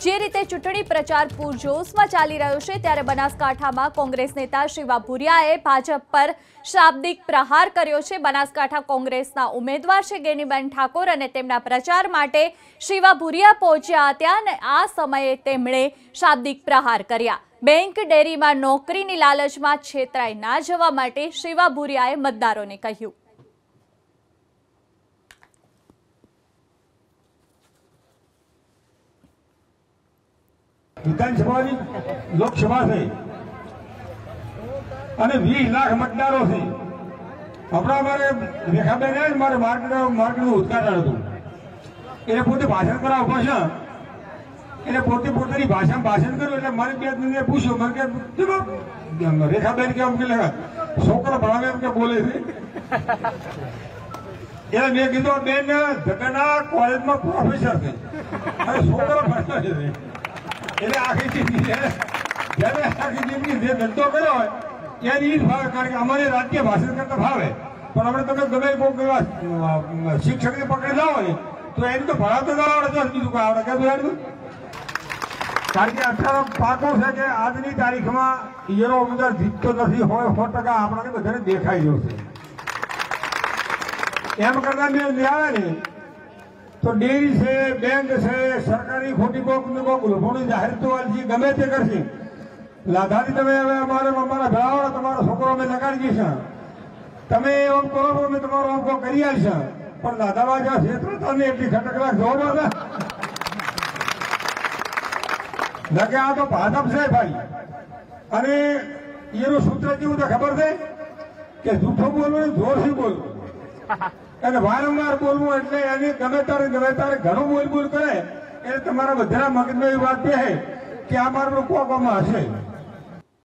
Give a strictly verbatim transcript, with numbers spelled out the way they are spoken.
જે રીતે ચૂંટણી પ્રચાર પૂરજોશમાં ચાલી રહ્યો છે ત્યારે બનાસકાંઠામાં કોંગ્રેસ નેતા શિવા ભુરિયાએ ભાજપ પર શાબ્દિક પ્રહાર કર્યો છે। બનાસકાંઠા કોંગ્રેસના ઉમેદવાર છે ગેનીબેન ઠાકોર અને તેમના પ્રચાર માટે શિવા ભુરિયા પહોંચ્યા હતા અને આ સમયે તેમણે શાબ્દિક પ્રહાર કર્યા। બેંક ડેરીમાં નોકરીની લાલચમાં છેતરાઈ ના જવા માટે શિવા ભુરિયાએ મતદારોને કહ્યું। विधानसभा लोकसभा से वीस लाख मतदारों से अपना मारे रेखाबेन मारे मार्केट मार्केट उद्घाटन હતું એને પોતે ભાષણ કરવા ઉભા છે એને પોતે પોતાની ભાષામાં ભાષણ કર્યું એટલે મારી બે દિને પૂછ્યું મને કે રેખાબેન કે એમ કે છોકરો ભણાવે એમ કે બોલે છે એટલે મેં કીધું બેન ધક્કાના કોલેજમાં પ્રોફેસર છે અને છોકરો ભણાવે છે એટલે આખી જિંદગી જ્યારે આખી જિંદગી જે ધંધો કર્યો હોય ત્યારે એ જ ભાવે કારણ કે અમારે રાજકીય ભાષણ કરતા ભાવે પણ આપણે તમે ગમે કોઈ એવા શિક્ષકને પકડી લાવો ને તો એની તો ભણાવતો ના આવડે તો બીજું કોઈ આવડે કે આવડતું કારણ કે અઠાર પાકો છે કે આજની તારીખમાં એનો ઉમેદવાર જીતતો નથી હોય સો ટકા આપણને બધાને દેખાઈ ગયો છે એમ કરતા મેં આવે ને तो डेरी से बैंक से सरकारी खोटी कोक लोभोनी जाहिर तो वाली गमे ते करशी लाधारी तमे अमारे अमारा भेळावाळा तमारो छोकरो में लगाड़ी दीशा तमे एम करो में तमारो एम को करी आलशा पण लाधावा जा क्षेत्र तने એટલી ખટકલા જોવા મળે નકે આ તો ભાજપ છે ભાઈ અને એનું સૂત્ર કેવું તો ખબર છે કે જૂઠું બોલવું જોરથી બોલવું અને વારંવાર બોલવું એટલે એને ગમે તારે ગમે તારે ઘણું બોલ બોલ કરે એટલે તમારા બધા મગજમાં એ વાત છે કે આ મારું કોકમાં હશે।